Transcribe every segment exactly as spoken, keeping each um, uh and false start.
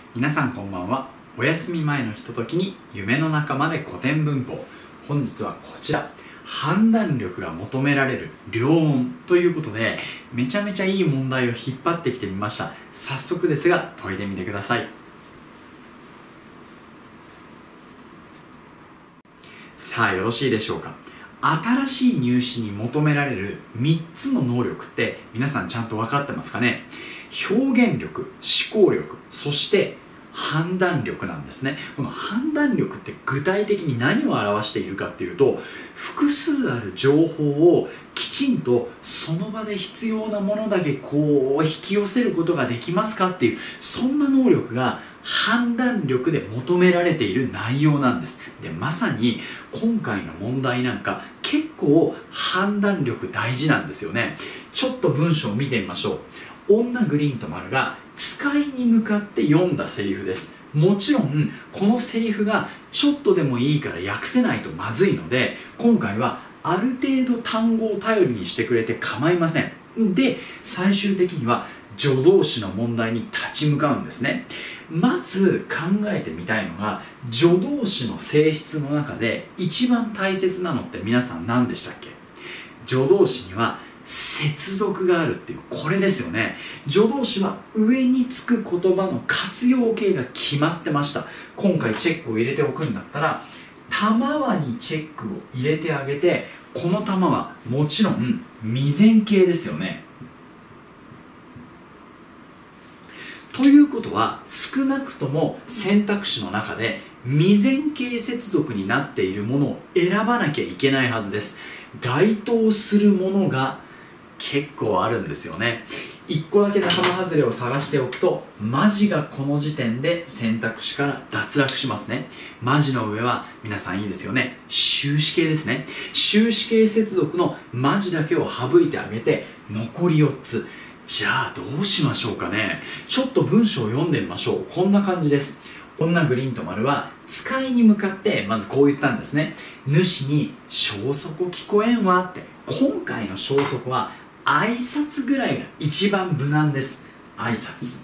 皆さんこんばんは。お休み前のひとときに夢の中まで古典文法。本日はこちら、判断力が求められる両音ということで、めちゃめちゃいい問題を引っ張ってきてみました。早速ですが解いてみてください。さあ、よろしいでしょうか。新しい入試に求められるみっつの能力って皆さんちゃんと分かってますかね。表現力、思考力、そして判断力なんですね。この判断力って具体的に何を表しているかっていうと、複数ある情報をきちんとその場で必要なものだけこう引き寄せることができますかっていう、そんな能力が判断力で求められている内容なんです。で、まさに今回の問題なんか結構判断力大事なんですよね。ちょっと文章を見てみましょう。女グリーンと丸が使いに向かって読んだセリフです。もちろんこのセリフがちょっとでもいいから訳せないとまずいので、今回はある程度単語を頼りにしてくれて構いません。で、最終的には助動詞の問題に立ち向かうんですね。まず考えてみたいのが、助動詞の性質の中で一番大切なのって皆さん何でしたっけ？助動詞には接続があるっていう、これですよね。助動詞は上につく言葉の活用形が決まってました。今回チェックを入れておくんだったら、玉はにチェックを入れてあげて、この玉はもちろん未然形ですよね。ということは、少なくとも選択肢の中で未然形接続になっているものを選ばなきゃいけないはずです。該当するものが結構あるんですよね。いっこだけ仲間外れを探しておくと、マジがこの時点で選択肢から脱落しますね。マジの上は皆さんいいですよね。終止形ですね。終止形接続のマジだけを省いてあげて、残りよっつ。じゃあどうしましょうかね。ちょっと文章を読んでみましょう。こんな感じです。女グリーンと丸は使いに向かってまずこう言ったんですね。主に消息聞こえんわって。今回の消息は挨拶ぐらいが一番無難です。挨拶。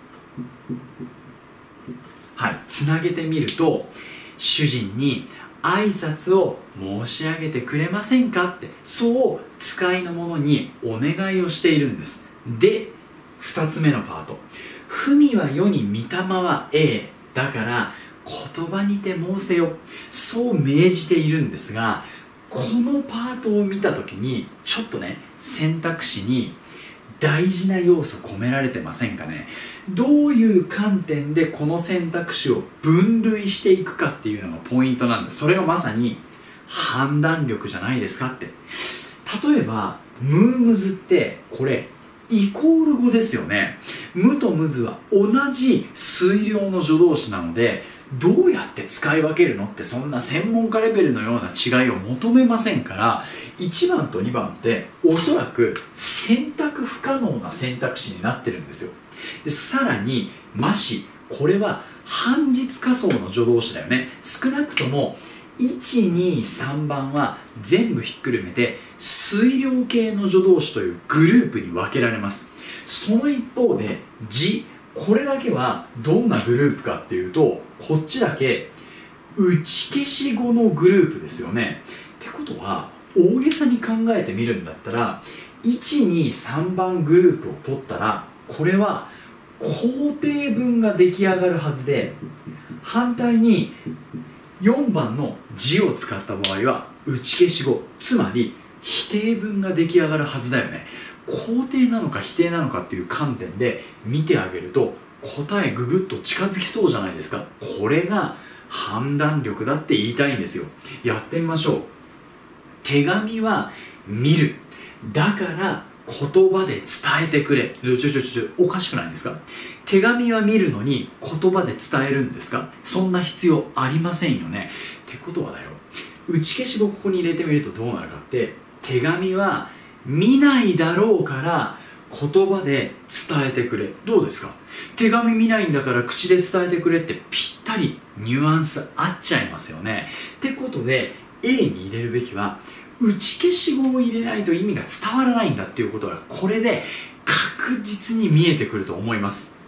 はい、つなげてみると、主人に挨拶を申し上げてくれませんかって、そう使いの者にお願いをしているんです。で、二つ目のパート。文は世に御霊は A だから言葉にて申せよ、そう命じているんですが、このパートを見たときにちょっとね、選択肢に大事な要素込められてませんかね。どういう観点でこの選択肢を分類していくかっていうのがポイントなんです。それがまさに判断力じゃないですかって。例えばムームズってこれイコール語ですよね。無とムズは同じ推量の助動詞なので、どうやって使い分けるのって、そんな専門家レベルのような違いを求めませんから、いちばんとにばんっておそらく選択不可能な選択肢になってるんですよ。で、さらにまし、これは半日仮想の助動詞だよね。少なくともいち、に、さんばんは全部ひっくるめて推量系の助動詞というグループに分けられます。その一方で字、これだけはどんなグループかっていうと、こっちだけ打ち消し語のグループですよね。ってことは大げさに考えてみるんだったら、いち、に、さんばんグループを取ったら、これは肯定文が出来上がるはずで、反対によんばんの字を使った場合は打ち消し語、つまり否定文が出来上がるはずだよね。肯定なのか否定なのかっていう観点で見てあげると、答えぐぐっと近づきそうじゃないですか。これが判断力だって言いたいんですよ。やってみましょう。手紙は見る。だから言葉で伝えてくれ。ちょちょちょちょ、おかしくないですか？手紙は見るのに言葉で伝えるんですか？そんな必要ありませんよね。ってことはだよ、打ち消し語ここに入れてみるとどうなるかって、手紙は見ないだろうから言葉で伝えてくれ。どうですか？手紙見ないんだから口で伝えてくれってぴったりニュアンス合っちゃいますよね。ってことで A に入れるべきは、打ち消し語を入れないと意味が伝わらないんだっていうことがこれで確実に見えてくると思います。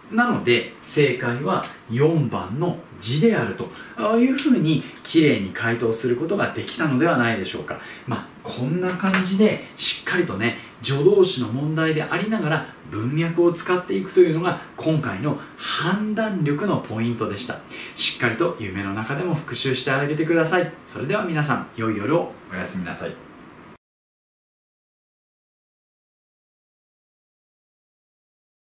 なので正解はよんばんの字であるというふうにきれいに回答することができたのではないでしょうか。まあこんな感じでしっかりとね助動詞の問題でありながら文脈を使っていくというのが今回の判断力のポイントでした。しっかりと夢の中でも復習してあげてください。それでは皆さん良い夜をおやすみなさい。